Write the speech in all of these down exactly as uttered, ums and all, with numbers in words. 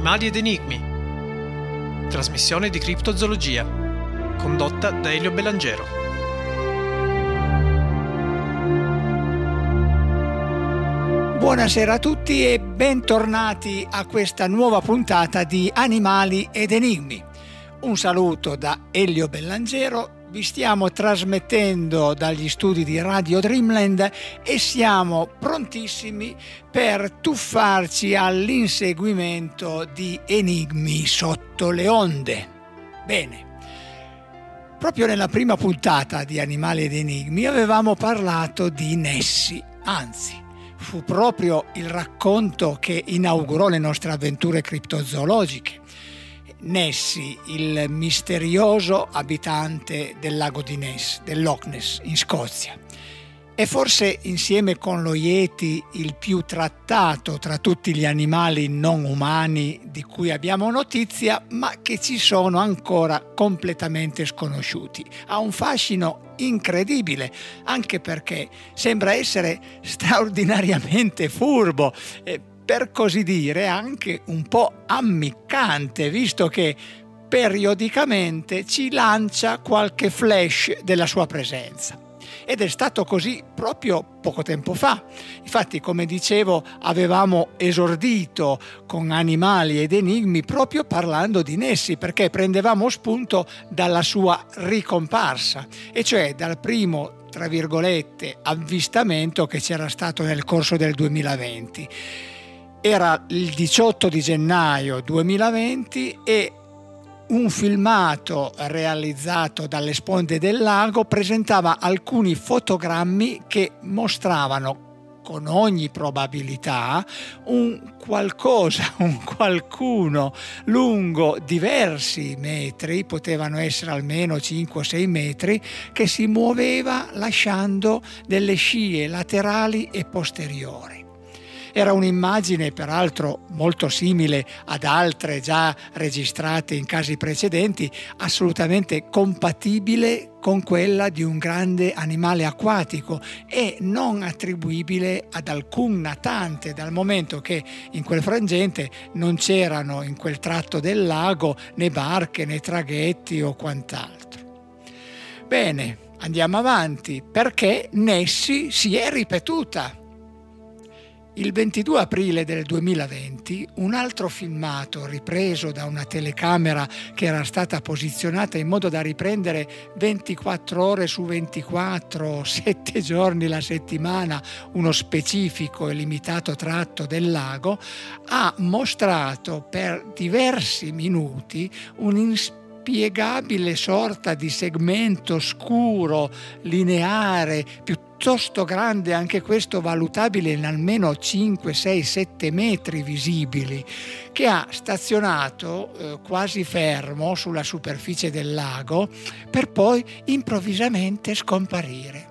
Animali ed enigmi. Trasmissione di criptozoologia, condotta da Elio Bellangero. Buonasera a tutti e bentornati a questa nuova puntata di Animali ed enigmi. Un saluto da Elio Bellangero. Vi stiamo trasmettendo dagli studi di Radio Dreamland e siamo prontissimi per tuffarci all'inseguimento di enigmi sotto le onde. Bene, proprio nella prima puntata di Animali ed enigmi avevamo parlato di Nessie, anzi fu proprio il racconto che inaugurò le nostre avventure criptozoologiche. Nessie, il misterioso abitante del lago di Ness, del Loch Ness, in Scozia. È forse insieme con lo Yeti il più trattato tra tutti gli animali non umani di cui abbiamo notizia, ma che ci sono ancora completamente sconosciuti. Ha un fascino incredibile, anche perché sembra essere straordinariamente furbo, eh, per così dire anche un po' ammiccante, visto che periodicamente ci lancia qualche flash della sua presenza. Ed è stato così proprio poco tempo fa. Infatti, come dicevo, avevamo esordito con Animali ed enigmi proprio parlando di Nessie, perché prendevamo spunto dalla sua ricomparsa, e cioè dal primo, tra virgolette, avvistamento che c'era stato nel corso del duemilaventi. Era il diciotto di gennaio duemilaventi e un filmato realizzato dalle sponde del lago presentava alcuni fotogrammi che mostravano con ogni probabilità un qualcosa, un qualcuno lungo diversi metri, potevano essere almeno cinque o sei metri, che si muoveva lasciando delle scie laterali e posteriori. Era un'immagine peraltro molto simile ad altre già registrate in casi precedenti, assolutamente compatibile con quella di un grande animale acquatico e non attribuibile ad alcun natante, dal momento che in quel frangente non c'erano in quel tratto del lago né barche né traghetti o quant'altro. Bene, andiamo avanti, perché Nessie si è ripetuta. Il ventidue aprile del duemilaventi un altro filmato ripreso da una telecamera che era stata posizionata in modo da riprendere ventiquattro ore su ventiquattro, sette giorni la settimana, uno specifico e limitato tratto del lago, ha mostrato per diversi minuti un inspiegabile sorta di segmento scuro, lineare, piuttosto grande, anche questo valutabile in almeno cinque, sei, sette metri visibili, che ha stazionato eh, quasi fermo sulla superficie del lago per poi improvvisamente scomparire.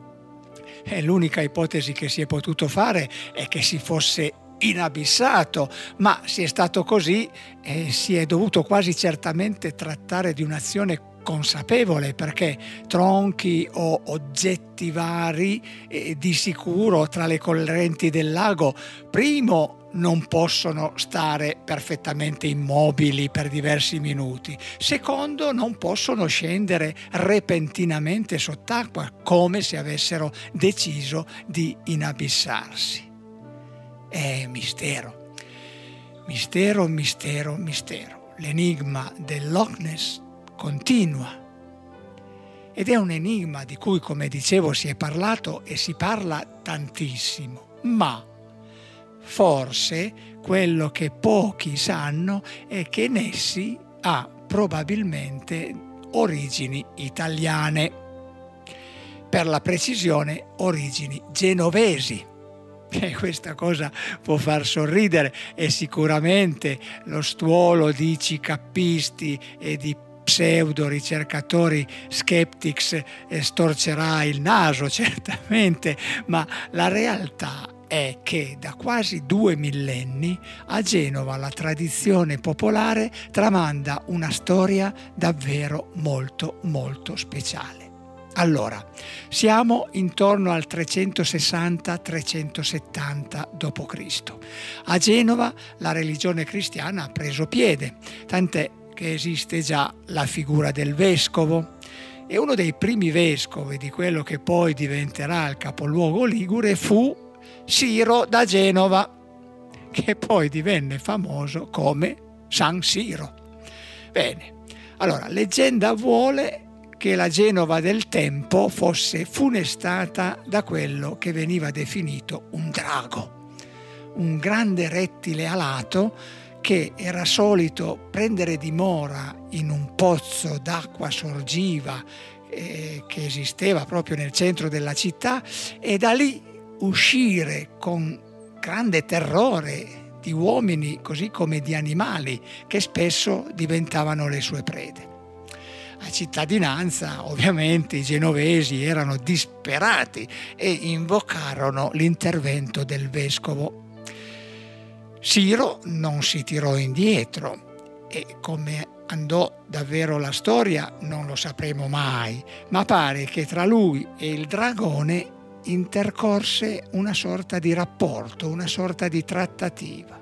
E l'unica ipotesi che si è potuto fare è che si fosse inabissato, ma se è stato così eh, si è dovuto quasi certamente trattare di un'azione consapevole, perché tronchi o oggetti vari eh, di sicuro tra le correnti del lago, primo, non possono stare perfettamente immobili per diversi minuti, secondo, non possono scendere repentinamente sott'acqua come se avessero deciso di inabissarsi. È mistero, mistero, mistero, mistero. L'enigma del Loch Ness continua ed è un enigma di cui, come dicevo, si è parlato e si parla tantissimo, ma forse quello che pochi sanno è che Nessie ha probabilmente origini italiane, per la precisione origini genovesi. E questa cosa può far sorridere e sicuramente lo stuolo di cicappisti e di pseudo ricercatori skeptics storcerà il naso certamente, ma la realtà è che da quasi due millenni a Genova la tradizione popolare tramanda una storia davvero molto molto speciale. Allora, siamo intorno al trecentosessanta trecentosettanta dopo Cristo A Genova la religione cristiana ha preso piede, tant'è che esiste già la figura del vescovo, e uno dei primi vescovi di quello che poi diventerà il capoluogo ligure fu Siro da Genova, che poi divenne famoso come San Siro. Bene, allora, leggenda vuole che la Genova del tempo fosse funestata da quello che veniva definito un drago, un grande rettile alato che era solito prendere dimora in un pozzo d'acqua sorgiva eh, che esisteva proprio nel centro della città, e da lì uscire con grande terrore di uomini così come di animali che spesso diventavano le sue prede. A cittadinanza, ovviamente, i genovesi erano disperati e invocarono l'intervento del vescovo. Siro non si tirò indietro e come andò davvero la storia non lo sapremo mai, ma pare che tra lui e il dragone intercorse una sorta di rapporto, una sorta di trattativa.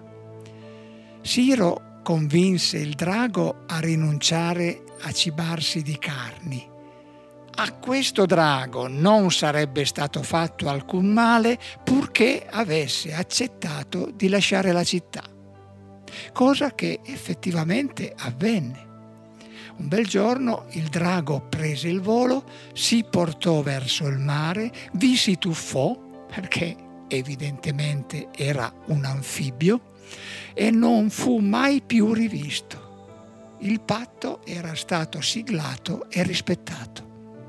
Siro convinse il drago a rinunciare a cibarsi di carni. A questo drago non sarebbe stato fatto alcun male purché avesse accettato di lasciare la città, cosa che effettivamente avvenne. Un bel giorno il drago prese il volo, si portò verso il mare, vi si tuffò, perché evidentemente era un anfibio, e non fu mai più rivisto. Il patto era stato siglato e rispettato.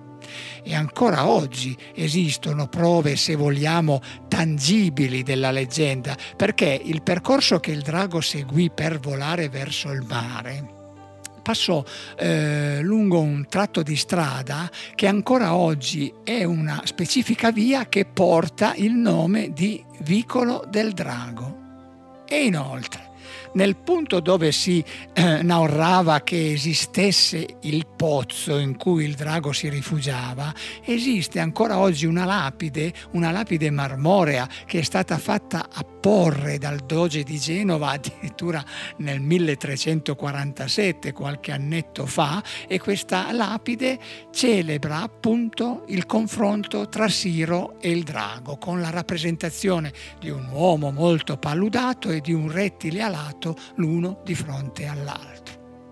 E ancora oggi esistono prove, se vogliamo, tangibili della leggenda, perché il percorso che il drago seguì per volare verso il mare passò eh, lungo un tratto di strada che ancora oggi è una specifica via che porta il nome di Vicolo del Drago. E inoltre, nel punto dove si eh, narrava che esistesse il pozzo in cui il drago si rifugiava, esiste ancora oggi una lapide, una lapide marmorea che è stata fatta apporre dal doge di Genova addirittura nel milletrecentoquarantasette, qualche annetto fa, e questa lapide celebra appunto il confronto tra Siro e il drago, con la rappresentazione di un uomo molto paludato e di un rettile alato l'uno di fronte all'altro.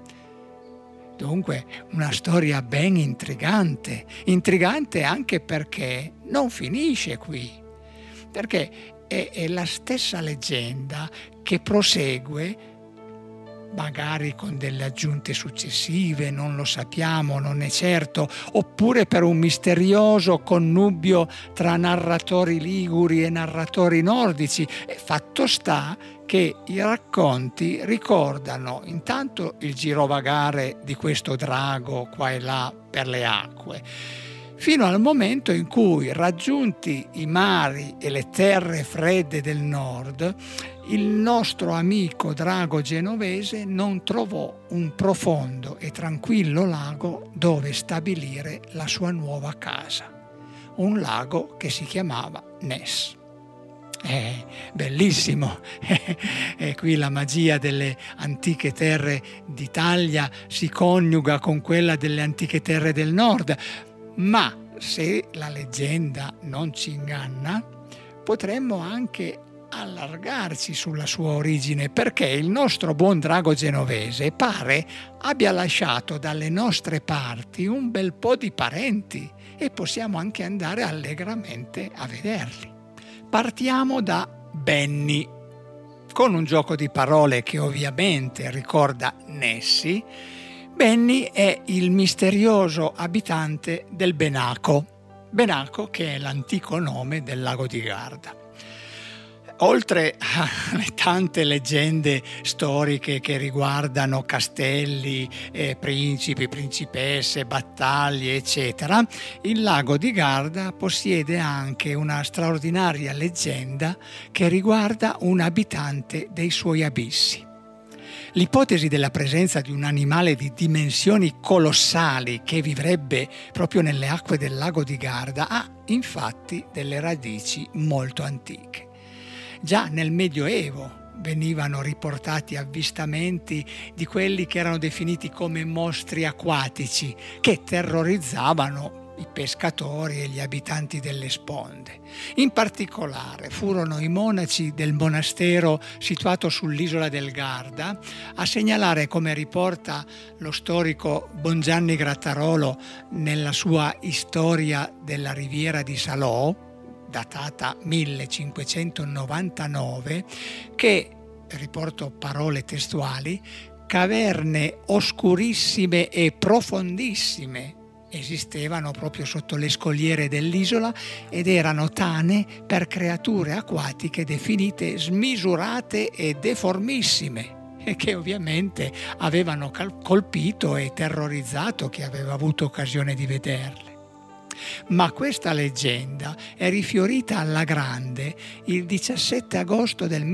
Dunque una storia ben intrigante, intrigante anche perché non finisce qui, perché è, è la stessa leggenda che prosegue, magari con delle aggiunte successive, non lo sappiamo, non è certo, oppure per un misterioso connubio tra narratori liguri e narratori nordici. E fatto sta che i racconti ricordano intanto il girovagare di questo drago qua e là per le acque, fino al momento in cui, raggiunti i mari e le terre fredde del nord, il nostro amico drago genovese non trovò un profondo e tranquillo lago dove stabilire la sua nuova casa, un lago che si chiamava Ness. È bellissimo, e qui la magia delle antiche terre d'Italia si coniuga con quella delle antiche terre del nord, ma se la leggenda non ci inganna, potremmo anche allargarci sulla sua origine, perché il nostro buon drago genovese pare abbia lasciato dalle nostre parti un bel po' di parenti e possiamo anche andare allegramente a vederli. Partiamo da Benni, con un gioco di parole che ovviamente ricorda Nessi. Benni è il misterioso abitante del Benaco, Benaco che è l'antico nome del lago di Garda. Oltre alle tante leggende storiche che riguardano castelli, eh, principi, principesse, battaglie, eccetera, il lago di Garda possiede anche una straordinaria leggenda che riguarda un abitante dei suoi abissi. L'ipotesi della presenza di un animale di dimensioni colossali che vivrebbe proprio nelle acque del lago di Garda ha infatti delle radici molto antiche. Già nel Medioevo venivano riportati avvistamenti di quelli che erano definiti come mostri acquatici, che terrorizzavano i pescatori e gli abitanti delle sponde. In particolare furono i monaci del monastero situato sull'isola del Garda a segnalare, come riporta lo storico Bongianni Grattarolo nella sua Storia della riviera di Salò, datata millecinquecentonovantanove, che, riporto parole testuali, caverne oscurissime e profondissime esistevano proprio sotto le scogliere dell'isola ed erano tane per creature acquatiche definite smisurate e deformissime, e che ovviamente avevano colpito e terrorizzato chi aveva avuto occasione di vederle. Ma questa leggenda è rifiorita alla grande il diciassette agosto del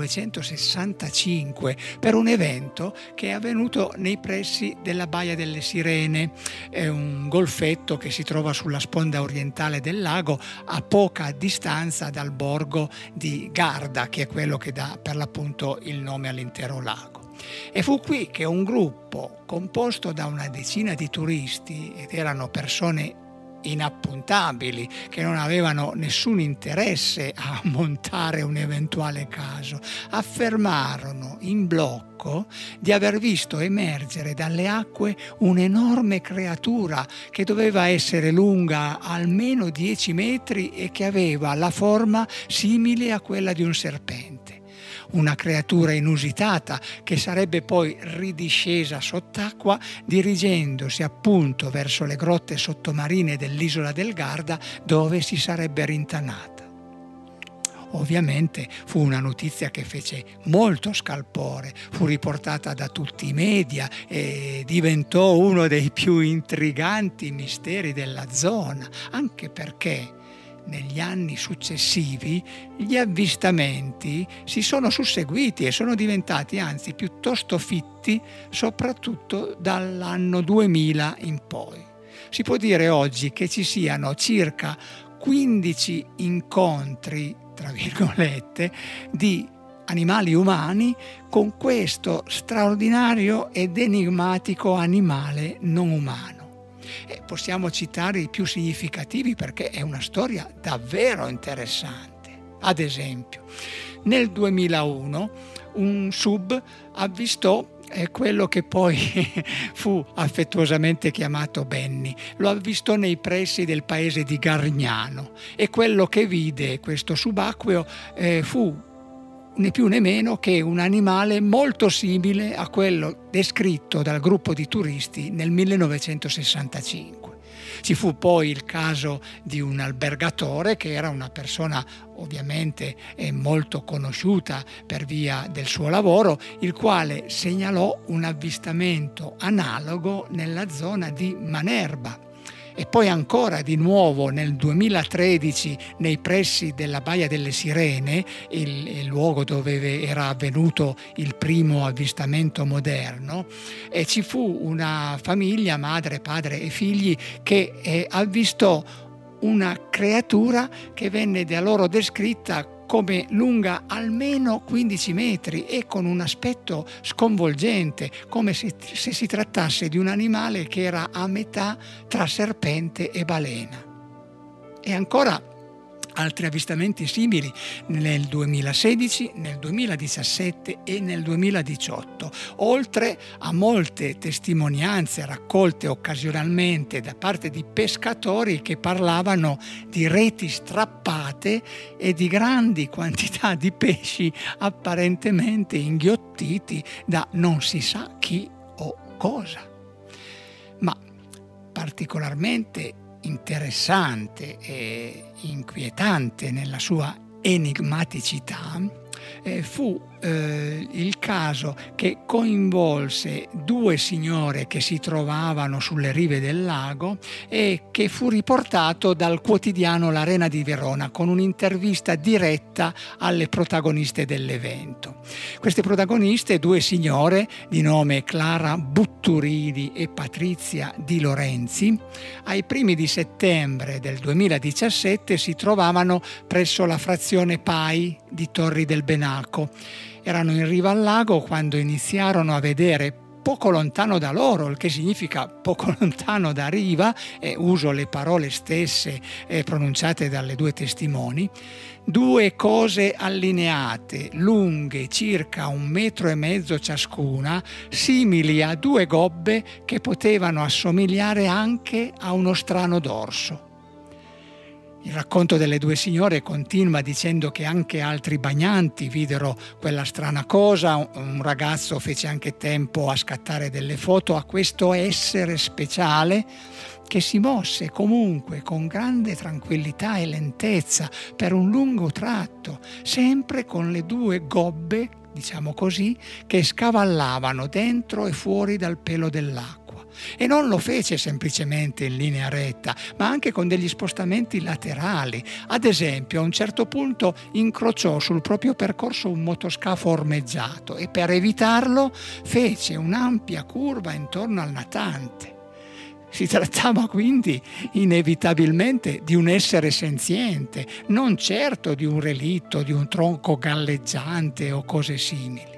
millenovecentosessantacinque per un evento che è avvenuto nei pressi della Baia delle Sirene, è un golfetto che si trova sulla sponda orientale del lago a poca distanza dal borgo di Garda, che è quello che dà per l'appunto il nome all'intero lago. E fu qui che un gruppo composto da una decina di turisti, ed erano persone inappuntabili che non avevano nessun interesse a montare un eventuale caso, affermarono in blocco di aver visto emergere dalle acque un'enorme creatura che doveva essere lunga almeno dieci metri e che aveva la forma simile a quella di un serpente. Una creatura inusitata che sarebbe poi ridiscesa sott'acqua dirigendosi appunto verso le grotte sottomarine dell'isola del Garda, dove si sarebbe rintanata. Ovviamente fu una notizia che fece molto scalpore, fu riportata da tutti i media e diventò uno dei più intriganti misteri della zona, anche perché negli anni successivi gli avvistamenti si sono susseguiti e sono diventati anzi piuttosto fitti, soprattutto dall'anno duemila in poi. Si può dire oggi che ci siano circa quindici incontri, tra virgolette, di animali umani con questo straordinario ed enigmatico animale non umano. E possiamo citare i più significativi perché è una storia davvero interessante. Ad esempio, nel duemilauno un sub avvistò eh, quello che poi fu affettuosamente chiamato Benny. Lo avvistò nei pressi del paese di Gargnano e quello che vide questo subacqueo eh, fu né più né meno che un animale molto simile a quello descritto dal gruppo di turisti nel millenovecentosessantacinque. Ci fu poi il caso di un albergatore che era una persona ovviamente molto conosciuta per via del suo lavoro, il quale segnalò un avvistamento analogo nella zona di Manerba. E poi ancora di nuovo nel duemilatredici nei pressi della Baia delle Sirene, il, il luogo dove era avvenuto il primo avvistamento moderno, e ci fu una famiglia, madre, padre e figli, che eh, avvistò una creatura che venne da loro descritta come lunga almeno quindici metri e con un aspetto sconvolgente, come se, se si trattasse di un animale che era a metà tra serpente e balena. E ancora altri avvistamenti simili nel duemilasedici, nel duemiladiciassette e nel duemiladiciotto, oltre a molte testimonianze raccolte occasionalmente da parte di pescatori che parlavano di reti strappate e di grandi quantità di pesci apparentemente inghiottiti da non si sa chi o cosa. Ma particolarmente interessante e inquietante nella sua enigmaticità Eh, fu eh, il caso che coinvolse due signore che si trovavano sulle rive del lago e che fu riportato dal quotidiano L'Arena di Verona con un'intervista diretta alle protagoniste dell'evento. Queste protagoniste, due signore di nome Clara Butturini e Patrizia Di Lorenzi, ai primi di settembre del duemiladiciassette si trovavano presso la frazione Pai di Torri del Benaco. Erano in riva al lago quando iniziarono a vedere poco lontano da loro, il che significa poco lontano da riva, e uso le parole stesse eh, pronunciate dalle due testimoni, due cose allineate, lunghe circa un metro e mezzo ciascuna, simili a due gobbe che potevano assomigliare anche a uno strano dorso. Il racconto delle due signore continua dicendo che anche altri bagnanti videro quella strana cosa, un ragazzo fece anche tempo a scattare delle foto a questo essere speciale che si mosse comunque con grande tranquillità e lentezza per un lungo tratto, sempre con le due gobbe, diciamo così, che scavallavano dentro e fuori dal pelo dell'acqua. E non lo fece semplicemente in linea retta, ma anche con degli spostamenti laterali. Ad esempio, a un certo punto incrociò sul proprio percorso un motoscafo ormeggiato e per evitarlo fece un'ampia curva intorno al natante. Si trattava quindi inevitabilmente di un essere senziente, non certo di un relitto, di un tronco galleggiante o cose simili.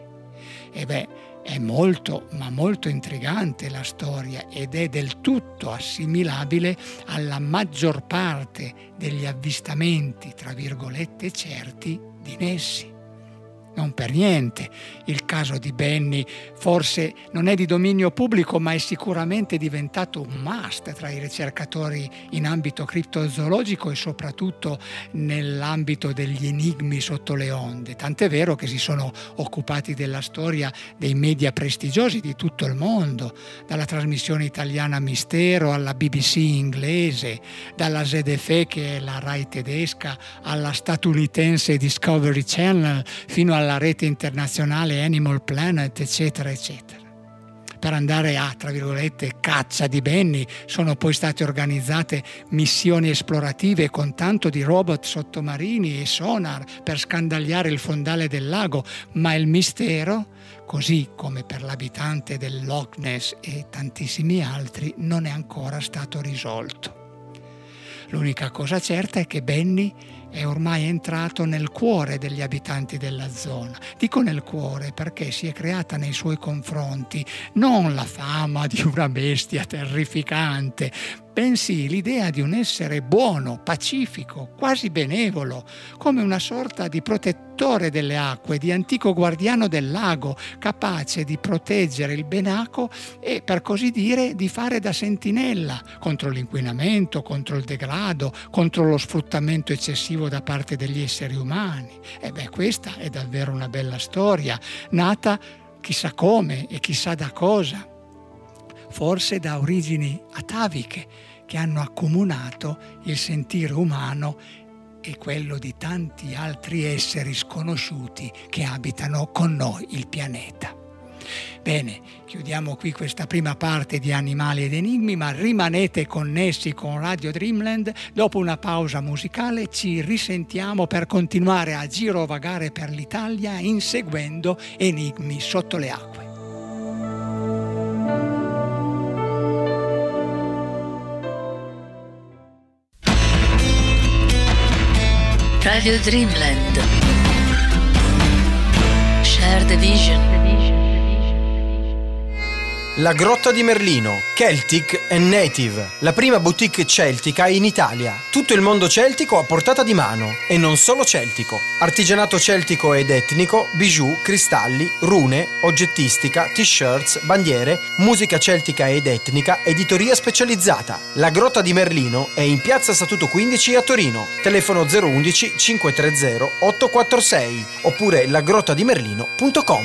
E beh, è molto, ma molto intrigante la storia ed è del tutto assimilabile alla maggior parte degli avvistamenti, tra virgolette, certi di Nessi. Non per niente il caso di Benny forse non è di dominio pubblico, ma è sicuramente diventato un must tra i ricercatori in ambito criptozoologico e soprattutto nell'ambito degli enigmi sotto le onde. Tant'è vero che si sono occupati della storia dei media prestigiosi di tutto il mondo, dalla trasmissione italiana Mistero alla B B C inglese, dalla Z F E, che è la Rai tedesca, alla statunitense Discovery Channel, fino alla rete internazionale Animal Planet, eccetera, eccetera. Per andare a, tra virgolette, caccia di Benny sono poi state organizzate missioni esplorative con tanto di robot sottomarini e sonar per scandagliare il fondale del lago, ma il mistero, così come per l'abitante del Loch Ness e tantissimi altri, non è ancora stato risolto. L'unica cosa certa è che Benny è ormai entrato nel cuore degli abitanti della zona. Dico nel cuore perché si è creata nei suoi confronti non la fama di una bestia terrificante, bensì l'idea di un essere buono, pacifico, quasi benevolo, come una sorta di protettore delle acque, di antico guardiano del lago, capace di proteggere il Benaco e, per così dire, di fare da sentinella contro l'inquinamento, contro il degrado, contro lo sfruttamento eccessivo da parte degli esseri umani. E beh, questa è davvero una bella storia, nata chissà come e chissà da cosa. Forse da origini ataviche che hanno accomunato il sentire umano e quello di tanti altri esseri sconosciuti che abitano con noi il pianeta. Bene, chiudiamo qui questa prima parte di Animali ed Enigmi, ma rimanete connessi con Radio Dreamland. Dopo una pausa musicale ci risentiamo per continuare a girovagare per l'Italia inseguendo enigmi sotto le acque. Radio Dreamland. Share the vision. La Grotta di Merlino, Celtic and Native, la prima boutique celtica in Italia. Tutto il mondo celtico a portata di mano, e non solo celtico. Artigianato celtico ed etnico, bijou, cristalli, rune, oggettistica, t-shirts, bandiere, musica celtica ed etnica, editoria specializzata. La Grotta di Merlino è in piazza Statuto quindici a Torino. Telefono zero uno uno cinque tre zero otto quattro sei oppure lagrottadimerlino punto com.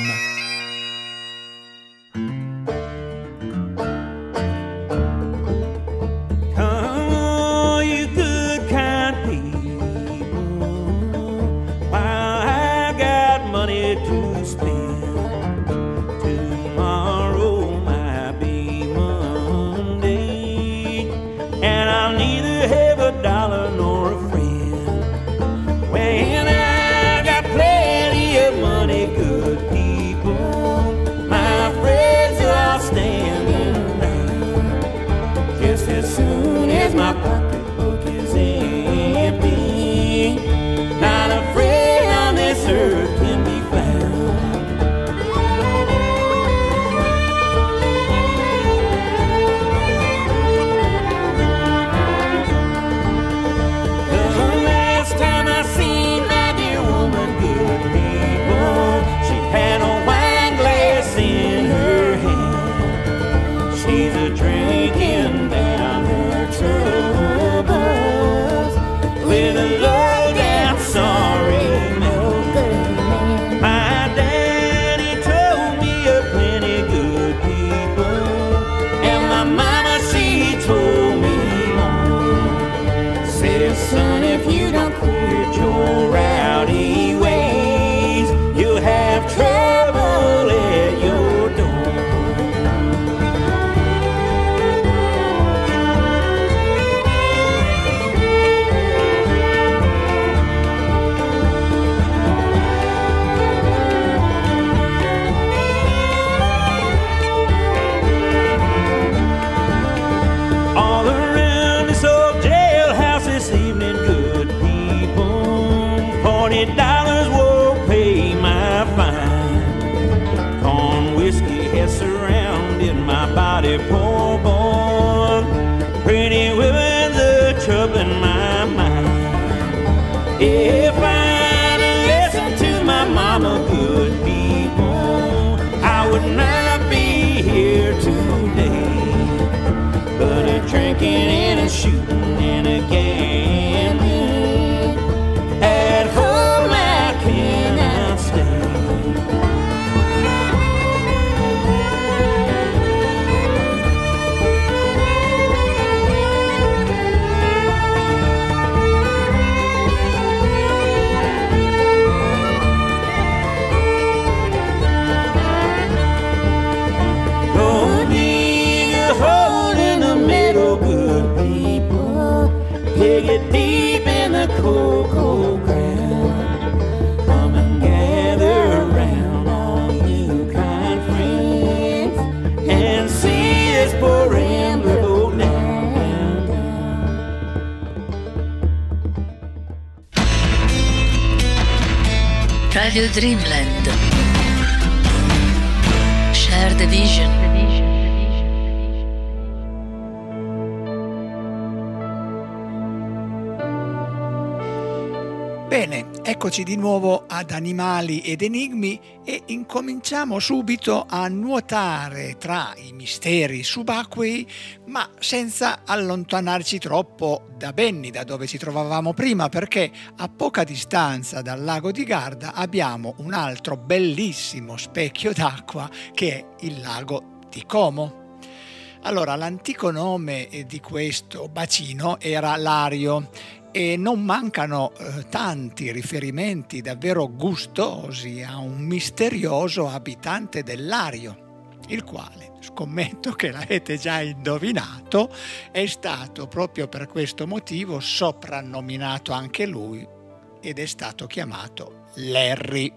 a low down sorry man. My daddy told me of plenty good people, and my mama she told me more. Said, son, if you don't quit your rowdy ways, you'll have trouble at your door. All around this old jailhouse this evening, good people, forty dollars won't pay my fine. Corn whiskey has surrounded my body, poor boy. Pretty women's a troubling my mind. If I'd listened to my mama, good people, I would not be here today. But a drinking and a shooting and a gambling, at home I cannot stay. Go dig a hole in the middle, good people. Dig it deep in the cold, cold ground. Come and gather around, all you kind friends, and see this poor rambler go down, down. Radio Dreamland. Share the vision. Bene, eccoci di nuovo ad Animali ed Enigmi e incominciamo subito a nuotare tra i misteri subacquei, ma senza allontanarci troppo da Benny, da dove ci trovavamo prima, perché a poca distanza dal lago di Garda abbiamo un altro bellissimo specchio d'acqua che è il lago di Como. Allora, l'antico nome di questo bacino era Lario e non mancano eh, tanti riferimenti davvero gustosi a un misterioso abitante del Lario, il quale, scommetto che l'avete già indovinato, è stato proprio per questo motivo soprannominato anche lui ed è stato chiamato Larry.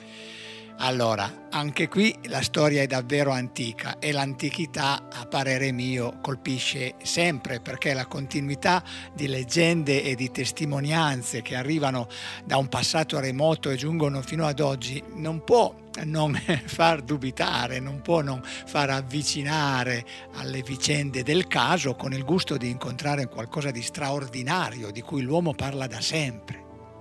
Allora, anche qui la storia è davvero antica e l'antichità, a parere mio, colpisce sempre, perché la continuità di leggende e di testimonianze che arrivano da un passato remoto e giungono fino ad oggi non può non far dubitare, non può non far avvicinare alle vicende del caso con il gusto di incontrare qualcosa di straordinario di cui l'uomo parla da sempre.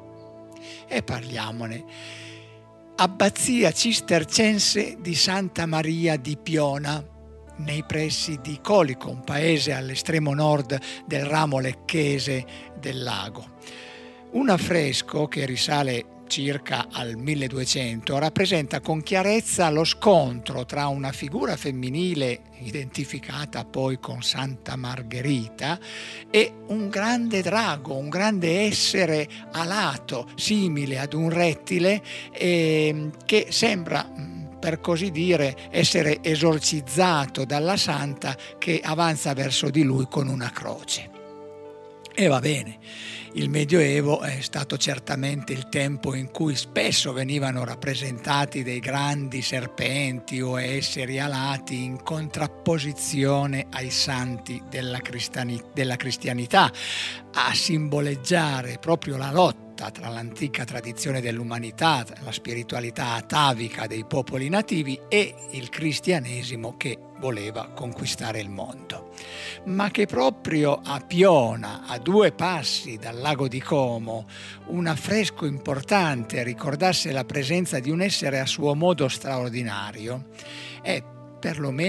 E parliamone. Abbazia cistercense di Santa Maria di Piona, nei pressi di Colico, un paese all'estremo nord del ramo lecchese del lago. Un affresco che risale circa al milleduecento rappresenta con chiarezza lo scontro tra una figura femminile identificata poi con Santa Margherita e un grande drago, un grande essere alato simile ad un rettile eh, che sembra, per così dire, essere esorcizzato dalla santa che avanza verso di lui con una croce. E va bene, il Medioevo è stato certamente il tempo in cui spesso venivano rappresentati dei grandi serpenti o esseri alati in contrapposizione ai santi della, cristiani- della cristianità, a simboleggiare proprio la lotta tra l'antica tradizione dell'umanità, la spiritualità atavica dei popoli nativi e il cristianesimo che voleva conquistare il mondo. Ma che proprio a Piona, a due passi dal lago di Como, un affresco importante ricordasse la presenza di un essere a suo modo straordinario è perlomeno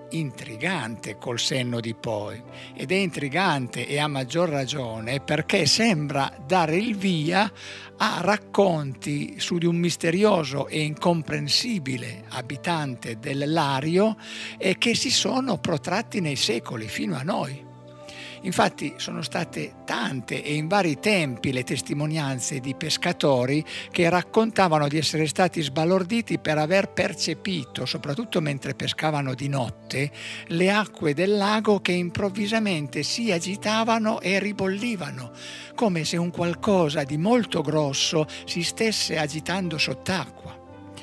intrigante col senno di poi, ed è intrigante e a maggior ragione perché sembra dare il via a racconti su di un misterioso e incomprensibile abitante del Lario e che si sono protratti nei secoli fino a noi. Infatti sono state tante e in vari tempi le testimonianze di pescatori che raccontavano di essere stati sbalorditi per aver percepito, soprattutto mentre pescavano di notte, le acque del lago che improvvisamente si agitavano e ribollivano, come se un qualcosa di molto grosso si stesse agitando sott'acqua.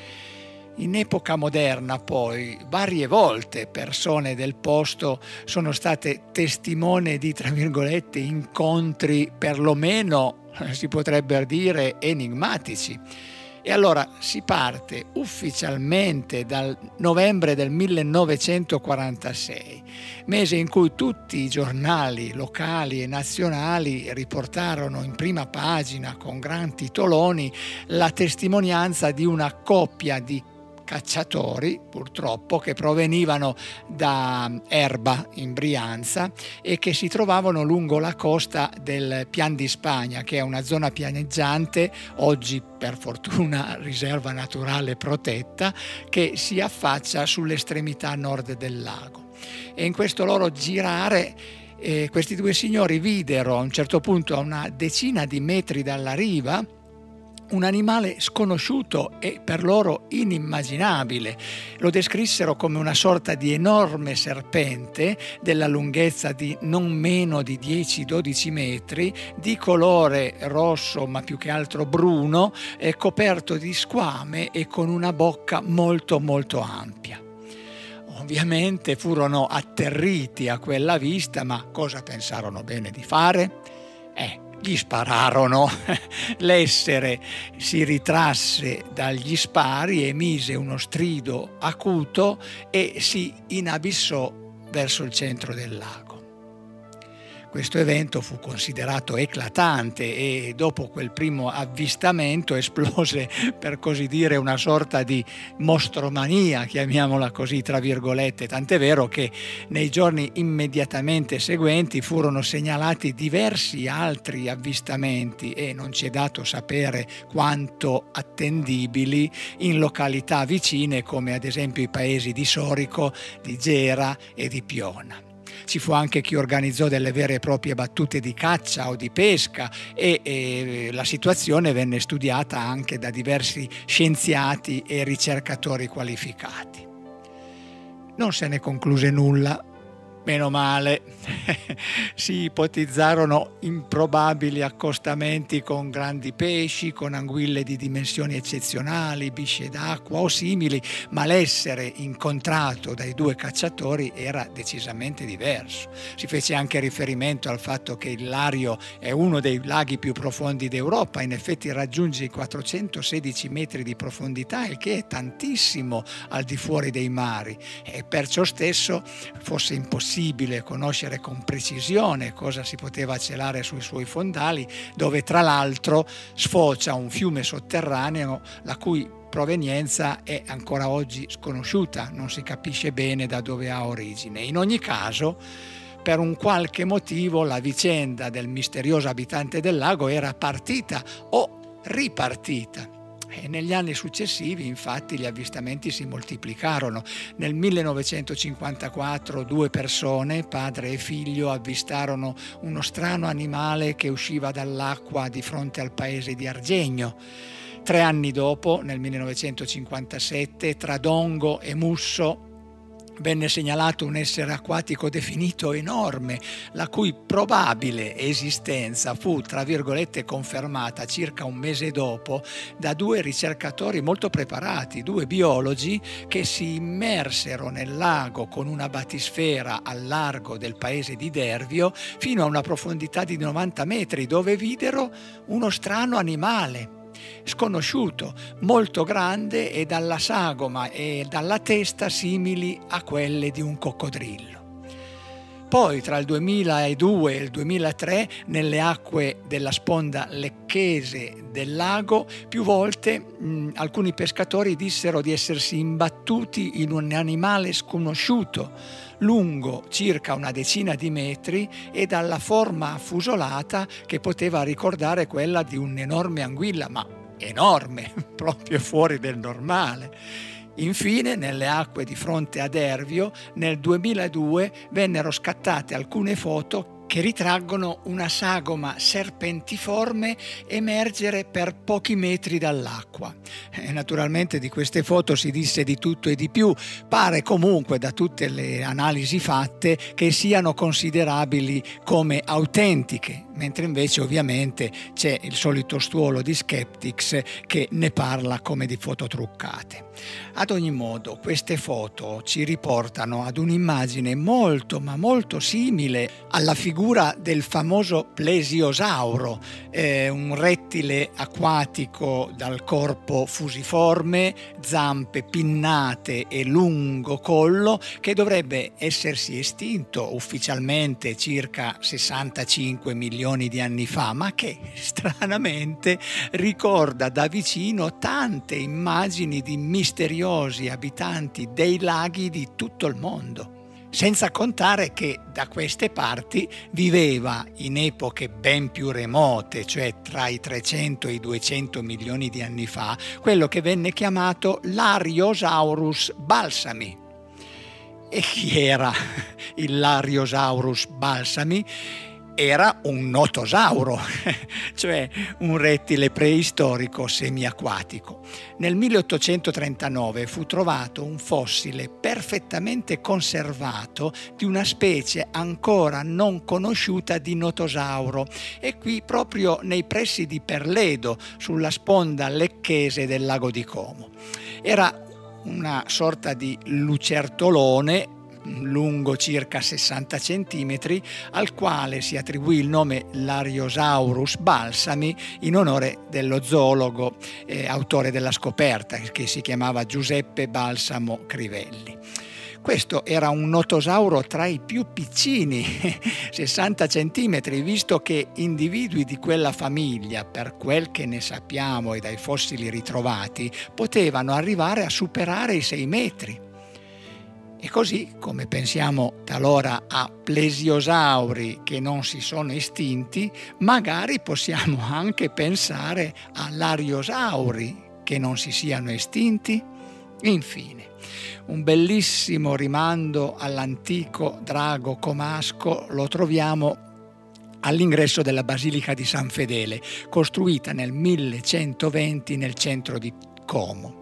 In epoca moderna poi varie volte persone del posto sono state testimone di, tra virgolette, incontri perlomeno, si potrebbe dire, enigmatici. E allora si parte ufficialmente dal novembre del millenovecentoquarantasei, mese in cui tutti i giornali locali e nazionali riportarono in prima pagina con gran titoloni la testimonianza di una coppia di cacciatori, purtroppo, che provenivano da Erba in Brianza e che si trovavano lungo la costa del Pian di Spagna, che è una zona pianeggiante, oggi per fortuna riserva naturale protetta, che si affaccia sull'estremità nord del lago. E in questo loro girare eh, questi due signori videro a un certo punto, a una decina di metri dalla riva, un animale sconosciuto e per loro inimmaginabile. Lo descrissero come una sorta di enorme serpente della lunghezza di non meno di dieci dodici metri, di colore rosso ma più che altro bruno, e coperto di squame e con una bocca molto molto ampia. Ovviamente furono atterriti a quella vista, ma cosa pensarono bene di fare? Eh, Gli spararono. L'essere si ritrasse dagli spari, emise uno strido acuto e si inabissò verso il centro del lago. Questo evento fu considerato eclatante e dopo quel primo avvistamento esplose, per così dire, una sorta di mostromania, chiamiamola così tra virgolette, tant'è vero che nei giorni immediatamente seguenti furono segnalati diversi altri avvistamenti e non ci è dato sapere quanto attendibili in località vicine come ad esempio i paesi di Sorico, di Gera e di Piona. Ci fu anche chi organizzò delle vere e proprie battute di caccia o di pesca e, e la situazione venne studiata anche da diversi scienziati e ricercatori qualificati. Non se ne concluse nulla. Meno male, si ipotizzarono improbabili accostamenti con grandi pesci, con anguille di dimensioni eccezionali, bisce d'acqua o simili, ma l'essere incontrato dai due cacciatori era decisamente diverso. Si fece anche riferimento al fatto che il Lario è uno dei laghi più profondi d'Europa, in effetti raggiunge i quattrocentosedici metri di profondità, il che è tantissimo al di fuori dei mari, e perciò stesso fosse impossibile conoscere con precisione cosa si poteva celare sui suoi fondali, dove tra l'altro sfocia un fiume sotterraneo la cui provenienza è ancora oggi sconosciuta, non si capisce bene da dove ha origine. In ogni caso, per un qualche motivo la vicenda del misterioso abitante del lago era partita o ripartita. E negli anni successivi, infatti, gli avvistamenti si moltiplicarono. Nel millenovecentocinquantaquattro due persone, padre e figlio, avvistarono uno strano animale che usciva dall'acqua di fronte al paese di Argegno. Tre anni dopo, nel millenovecentocinquantasette, tra Dongo e Musso, venne segnalato un essere acquatico definito enorme, la cui probabile esistenza fu, tra virgolette, confermata circa un mese dopo da due ricercatori molto preparati, due biologi che si immersero nel lago con una batisfera al largo del paese di Dervio fino a una profondità di novanta metri, dove videro uno strano animale sconosciuto, molto grande e dalla sagoma e dalla testa simili a quelle di un coccodrillo. Poi tra il duemiladue e il duemilatré nelle acque della sponda lecchese del lago più volte mh, alcuni pescatori dissero di essersi imbattuti in un animale sconosciuto, lungo circa una decina di metri e dalla forma affusolata che poteva ricordare quella di un'enorme anguilla, ma enorme, proprio fuori del normale. Infine, nelle acque di fronte ad Ervio, nel duemiladue vennero scattate alcune foto che ritraggono una sagoma serpentiforme emergere per pochi metri dall'acqua. E naturalmente di queste foto si disse di tutto e di più. Pare comunque, da tutte le analisi fatte, che siano considerabili come autentiche, mentre invece ovviamente c'è il solito stuolo di skeptics che ne parla come di foto truccate. Ad ogni modo, queste foto ci riportano ad un'immagine molto ma molto simile alla figura del famoso plesiosauro, eh, un rettile acquatico dal corpo fusiforme, zampe pinnate e lungo collo, che dovrebbe essersi estinto ufficialmente circa sessantacinque milioni di anni fa, ma che stranamente ricorda da vicino tante immagini di misteriosi abitanti dei laghi di tutto il mondo. Senza contare che da queste parti viveva in epoche ben più remote, cioè tra i trecento e i duecento milioni di anni fa, quello che venne chiamato l'Ariosaurus balsami. E chi era il l'Ariosaurus balsami? Era un notosauro, cioè un rettile preistorico semiacquatico. Nel milleottocentotrentanove fu trovato un fossile perfettamente conservato di una specie ancora non conosciuta di notosauro, e qui proprio nei pressi di Perledo, sulla sponda lecchese del lago di Como. Era una sorta di lucertolone lungo circa sessanta centimetri, al quale si attribuì il nome Lariosaurus balsami in onore dello zoologo eh, autore della scoperta, che si chiamava Giuseppe Balsamo Crivelli. Questo era un notosauro tra i più piccini, sessanta centimetri, visto che individui di quella famiglia, per quel che ne sappiamo e dai fossili ritrovati, potevano arrivare a superare i sei metri. E così, come pensiamo talora a plesiosauri che non si sono estinti, magari possiamo anche pensare a lariosauri che non si siano estinti. Infine, un bellissimo rimando all'antico drago comasco lo troviamo all'ingresso della Basilica di San Fedele, costruita nel millecentoventi nel centro di Como.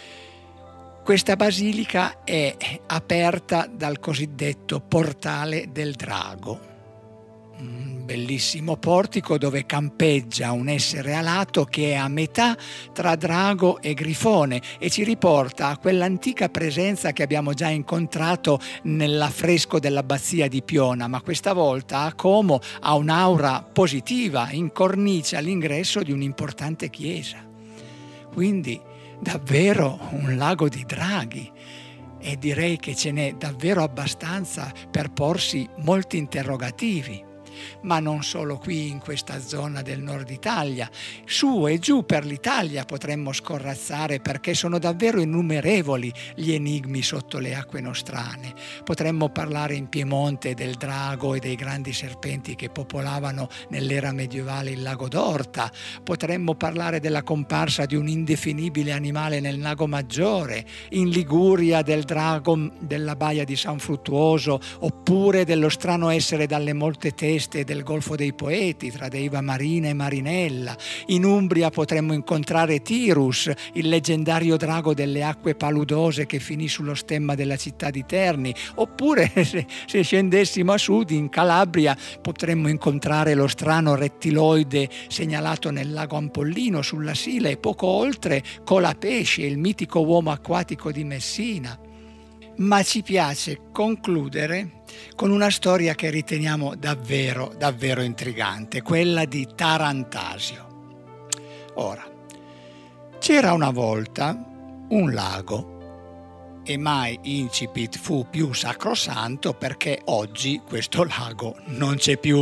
Questa basilica è aperta dal cosiddetto portale del drago, un bellissimo portico dove campeggia un essere alato che è a metà tra drago e grifone e ci riporta a quell'antica presenza che abbiamo già incontrato nell'affresco dell'abbazia di Piona, ma questa volta a Como ha un'aura positiva, in cornice all'ingresso di un'importante chiesa. Quindi davvero un lago di draghi, e direi che ce n'è davvero abbastanza per porsi molti interrogativi. Ma non solo qui in questa zona del nord Italia, su e giù per l'Italia potremmo scorrazzare, perché sono davvero innumerevoli gli enigmi sotto le acque nostrane. Potremmo parlare in Piemonte del drago e dei grandi serpenti che popolavano nell'era medievale il lago d'Orta, potremmo parlare della comparsa di un indefinibile animale nel Lago Maggiore, in Liguria del drago della baia di San Fruttuoso, oppure dello strano essere dalle molte teste del Golfo dei Poeti tra Deiva Marina e Marinella. In Umbria potremmo incontrare Tirus, il leggendario drago delle acque paludose che finì sullo stemma della città di Terni, oppure se, se scendessimo a sud in Calabria potremmo incontrare lo strano rettiloide segnalato nel lago Ampollino sulla Sila, e poco oltre Colapesce, il mitico uomo acquatico di Messina. Ma ci piace concludere con una storia che riteniamo davvero, davvero intrigante, quella di Tarantasio. Ora, c'era una volta un lago e mai incipit fu più sacrosanto perché oggi questo lago non c'è più.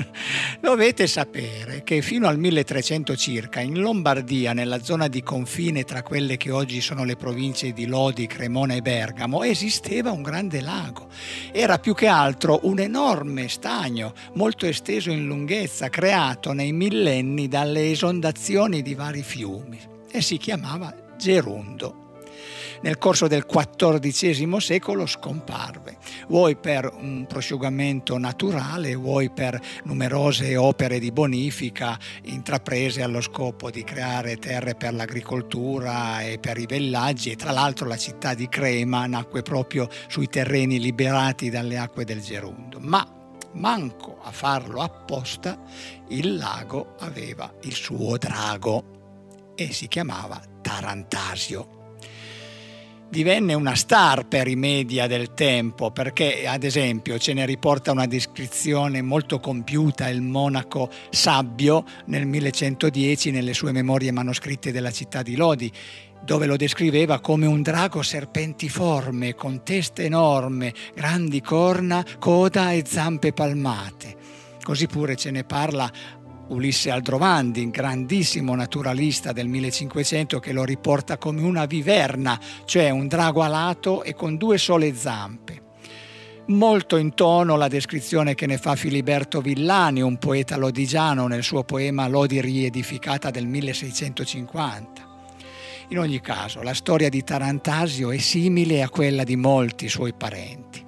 Dovete sapere che fino al milletrecento circa in Lombardia, nella zona di confine tra quelle che oggi sono le province di Lodi, Cremona e Bergamo, esisteva un grande lago. Era più che altro un enorme stagno, molto esteso in lunghezza, creato nei millenni dalle esondazioni di vari fiumi e si chiamava Gerundo. Nel corso del quattordicesimo secolo scomparve, vuoi per un prosciugamento naturale, vuoi per numerose opere di bonifica intraprese allo scopo di creare terre per l'agricoltura e per i villaggi, e tra l'altro la città di Crema nacque proprio sui terreni liberati dalle acque del Gerundo. Ma manco a farlo apposta, il lago aveva il suo drago e si chiamava Tarantasio. Divenne una star per i media del tempo perché, ad esempio, ce ne riporta una descrizione molto compiuta il monaco Sabbio nel millecentodieci nelle sue memorie manoscritte della città di Lodi, dove lo descriveva come un drago serpentiforme, con testa enorme, grandi corna, coda e zampe palmate. Così pure ce ne parla Ulisse Aldrovandi, grandissimo naturalista del millecinquecento, che lo riporta come una viverna, cioè un drago alato e con due sole zampe. Molto in tono la descrizione che ne fa Filiberto Villani, un poeta lodigiano, nel suo poema Lodi riedificata del milleseicentocinquanta. In ogni caso, la storia di Tarantasio è simile a quella di molti suoi parenti.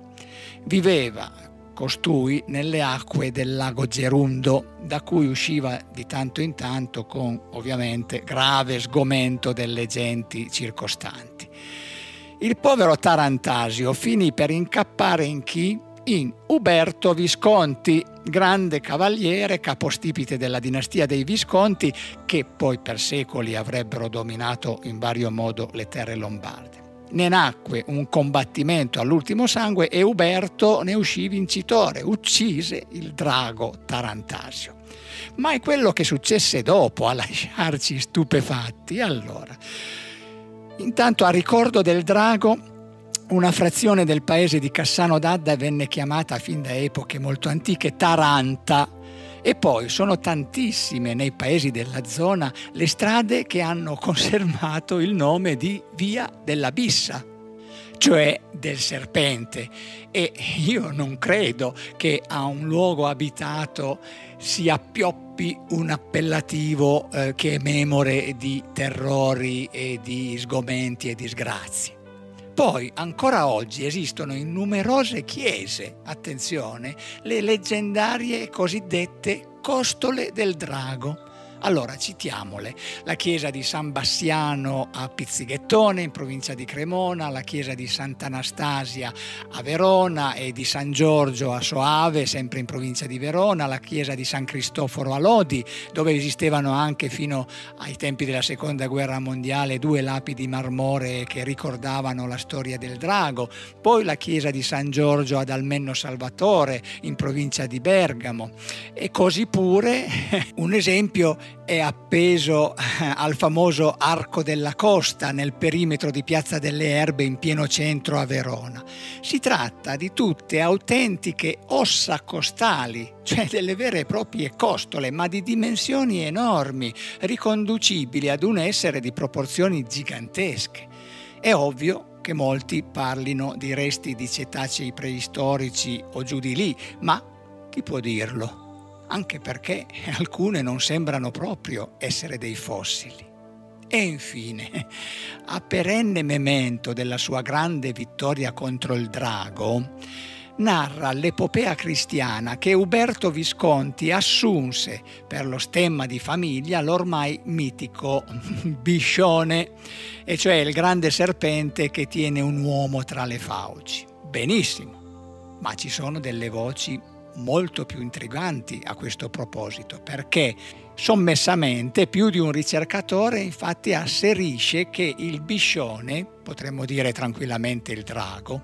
Viveva costui nelle acque del lago Gerundo, da cui usciva di tanto in tanto con ovviamente grave sgomento delle genti circostanti. Il povero Tarantasio finì per incappare in chi? In Uberto Visconti, grande cavaliere, capostipite della dinastia dei Visconti, che poi per secoli avrebbero dominato in vario modo le terre lombarde. Ne nacque un combattimento all'ultimo sangue e Uberto ne uscì vincitore, uccise il drago Tarantasio. Ma è quello che successe dopo a lasciarci stupefatti. Allora, intanto a ricordo del drago, una frazione del paese di Cassano d'Adda venne chiamata fin da epoche molto antiche Taranta. E poi sono tantissime nei paesi della zona le strade che hanno conservato il nome di Via della Bissa, cioè del serpente. E io non credo che a un luogo abitato si appioppi un appellativo eh, che è memore di terrori e di sgomenti e disgrazie. Poi, ancora oggi, esistono in numerose chiese, attenzione, le leggendarie cosiddette costole del drago. Allora, citiamole: la chiesa di San Bassiano a Pizzighettone, in provincia di Cremona, la chiesa di Sant'Anastasia a Verona e di San Giorgio a Soave, sempre in provincia di Verona, la chiesa di San Cristoforo a Lodi, dove esistevano anche fino ai tempi della Seconda Guerra Mondiale due lapidi marmoree che ricordavano la storia del drago, poi la chiesa di San Giorgio ad Almenno Salvatore, in provincia di Bergamo, e così pure un esempio è appeso al famoso Arco della Costa nel perimetro di Piazza delle Erbe in pieno centro a Verona. Si tratta di tutte autentiche ossa costali, cioè delle vere e proprie costole, ma di dimensioni enormi, riconducibili ad un essere di proporzioni gigantesche. È ovvio che molti parlino di resti di cetacei preistorici o giù di lì, ma chi può dirlo? Anche perché alcune non sembrano proprio essere dei fossili. E infine, a perenne memento della sua grande vittoria contro il drago, narra l'epopea cristiana che Uberto Visconti assunse per lo stemma di famiglia l'ormai mitico biscione, e cioè il grande serpente che tiene un uomo tra le fauci. Benissimo, ma ci sono delle voci molto più intriganti a questo proposito, perché sommessamente più di un ricercatore infatti asserisce che il biscione, potremmo dire tranquillamente il drago,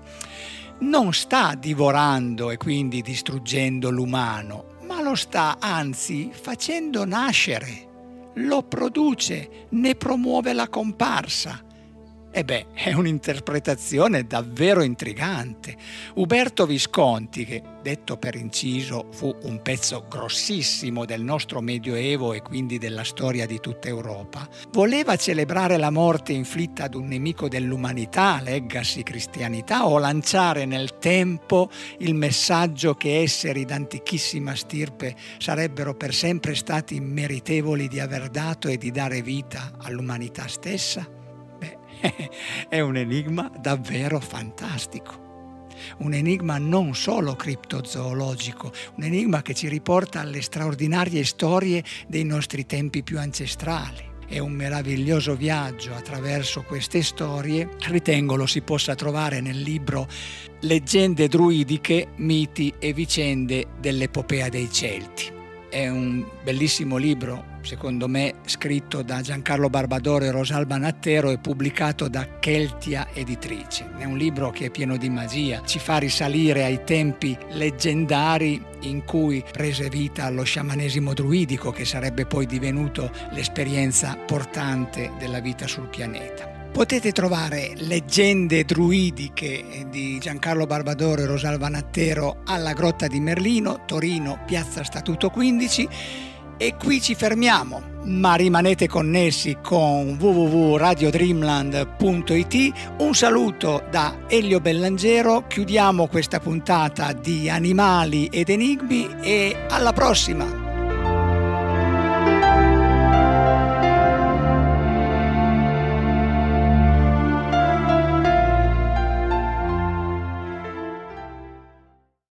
non sta divorando e quindi distruggendo l'umano, ma lo sta anzi facendo nascere, lo produce, ne promuove la comparsa. E beh, è un'interpretazione davvero intrigante. Uberto Visconti, che detto per inciso fu un pezzo grossissimo del nostro Medioevo e quindi della storia di tutta Europa, voleva celebrare la morte inflitta ad un nemico dell'umanità, leggasi cristianità, o lanciare nel tempo il messaggio che esseri d'antichissima stirpe sarebbero per sempre stati meritevoli di aver dato e di dare vita all'umanità stessa? È un enigma davvero fantastico, un enigma non solo criptozoologico, un enigma che ci riporta alle straordinarie storie dei nostri tempi più ancestrali. È un meraviglioso viaggio attraverso queste storie, ritengo lo si possa trovare nel libro Leggende druidiche, miti e vicende dell'epopea dei Celti. È un bellissimo libro, secondo me, scritto da Giancarlo Barbadoro e Rosalba Nattero e pubblicato da Keltia Editrice. È un libro che è pieno di magia, ci fa risalire ai tempi leggendari in cui prese vita lo sciamanesimo druidico, che sarebbe poi divenuto l'esperienza portante della vita sul pianeta. Potete trovare Leggende druidiche di Giancarlo Barbadoro e Rosalba Nattero alla Grotta di Merlino, Torino, Piazza Statuto quindici. E qui ci fermiamo, ma rimanete connessi con w w w punto radio dreamland punto i t. Un saluto da Elio Bellangero, chiudiamo questa puntata di Animali ed Enigmi e alla prossima!